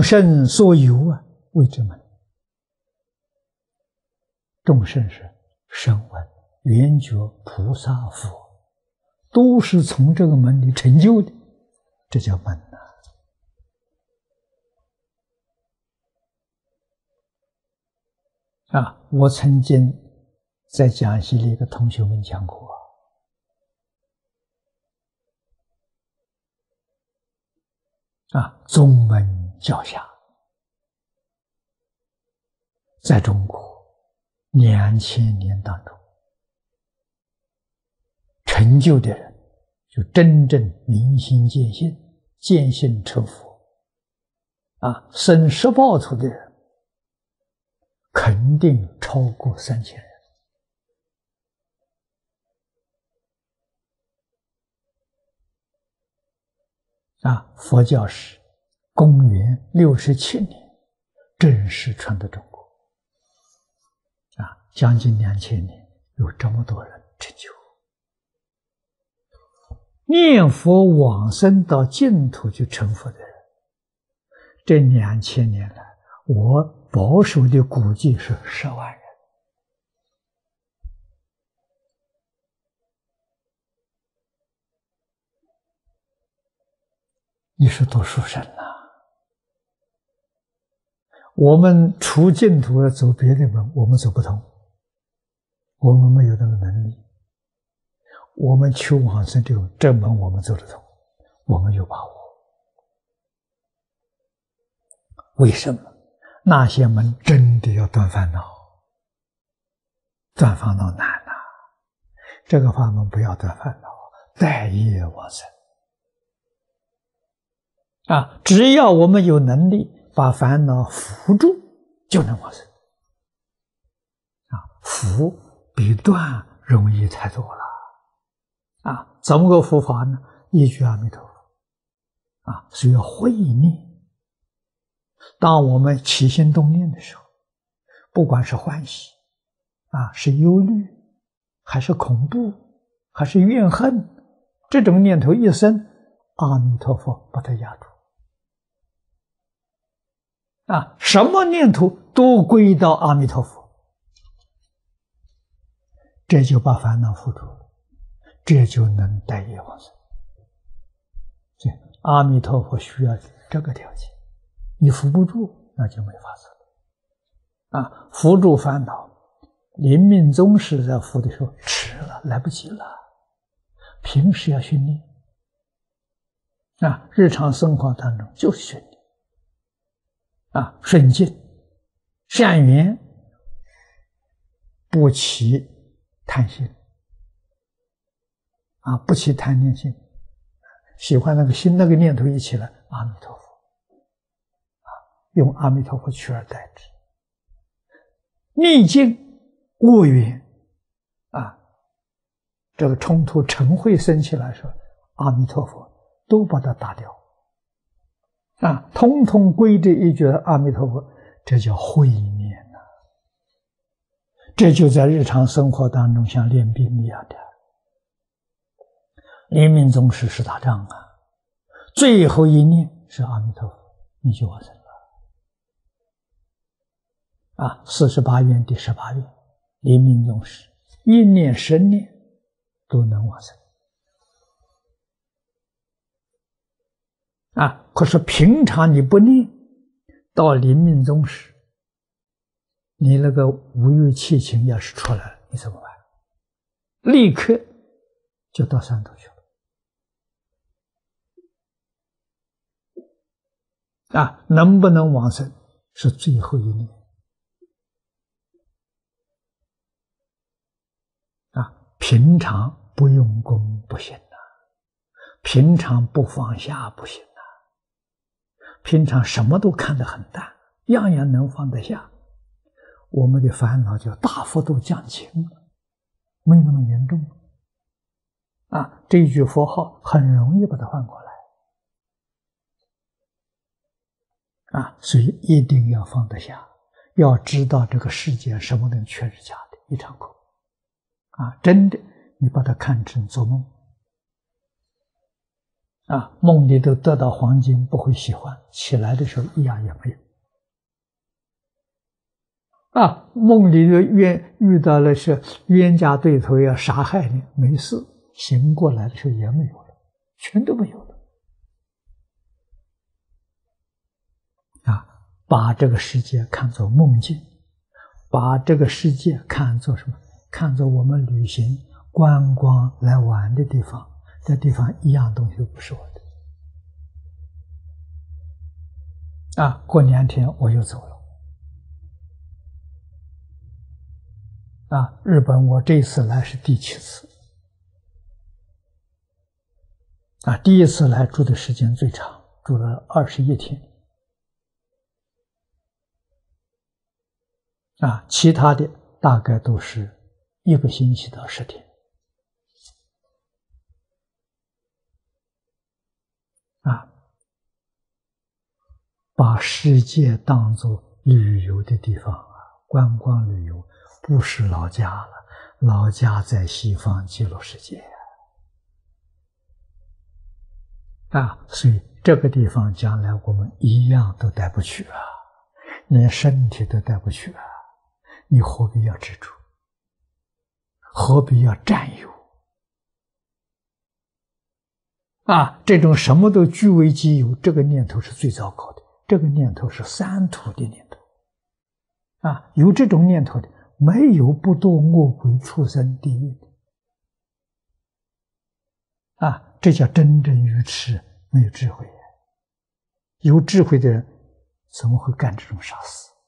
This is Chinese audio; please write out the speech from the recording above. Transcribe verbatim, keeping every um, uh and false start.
生所有啊，谓之门。众生是声闻、缘觉、菩萨、佛，都是从这个门里成就的，这叫门呐。啊，我曾经在讲习里给同学们讲过啊，宗门教下，在中国两千年当中，成就的人就真正明心见性，见性成佛啊，生十报土的人肯定超过三千人啊！佛教是公元六十七年正式传到中国啊，将近两千年，有这么多人成就。念佛往生到净土去成佛的人，这两千年来，我保守的估计是十万人。你是多殊胜啊！我们除净土走别的门，我们走不通，我们没有那个能力。我们求往生这种这门我们走得通，我们有把握。为什么？那些门真的要断烦恼，断烦恼难啊！这个法门不要断烦恼，带业往生啊！只要我们有能力把烦恼扶住，就能往生啊！扶比断容易太多了啊！怎么个扶法呢？一句阿弥陀佛啊，是要慧念。当我们起心动念的时候，不管是欢喜啊，是忧虑，还是恐怖，还是怨恨，这种念头一生，阿弥陀佛把它压住啊，什么念头都归到阿弥陀佛，这就把烦恼扶住了，这就能带业往生。这阿弥陀佛需要这个条件，你扶不住，那就没法子了啊！扶住烦恼，临命终时在扶的时候迟了，来不及了。平时要训练啊，日常生活当中就是训练啊，顺境、善缘，不起贪心啊，不起贪念心，喜欢那个心那个念头一起来，阿弥陀佛啊，用阿弥陀佛取而代之。逆境恶缘啊，这个冲突嗔恚生起来的时候，阿弥陀佛都把它打掉啊，通通归这一句阿弥陀佛，这叫慧念啊！这就在日常生活当中像练兵一样的，临命终时是打仗啊，最后一念是阿弥陀佛，你就往生了啊！四十八愿第十八愿，临命终时一念十念都能往生啊！可是平常你不念，到临命终时，你那个五欲七情要是出来了，你怎么办？立刻就到山头去了啊！能不能往生是最后一念啊！平常不用功不行啊，平常不放下不行啊，平常什么都看得很淡，样样能放得下，我们的烦恼就大幅度降轻了，没那么严重啊！这一句佛号很容易把它换过来啊！所以一定要放得下，要知道这个世界什么东西全是假的，一场空啊！真的，你把它看成做梦啊，梦里头得到黄金不会喜欢，起来的时候一样也没有。啊，梦里头冤遇到了是冤家对头要杀害你，没事，醒过来的时候也没有了，全都没有了。啊，把这个世界看作梦境，把这个世界看作什么？看作我们旅行观光来玩的地方，这地方一样东西都不是我的。啊，过两天我又走了。啊，日本我这一次来是第七次。啊，第一次来住的时间最长，住了二十一天。啊，其他的大概都是一个星期到十天。啊，把世界当作旅游的地方啊，观光旅游，不是老家了，老家在西方极乐世界啊，啊，所以这个地方将来我们一样都带不去啊，连身体都带不去啊，你何必要执着？何必要占有？啊，这种什么都据为己有，这个念头是最糟糕的，这个念头是三途的念头。啊，有这种念头的，没有不堕恶鬼、畜生、地狱的。啊，这叫真正愚痴，没有智慧。有智慧的人怎么会干这种傻事？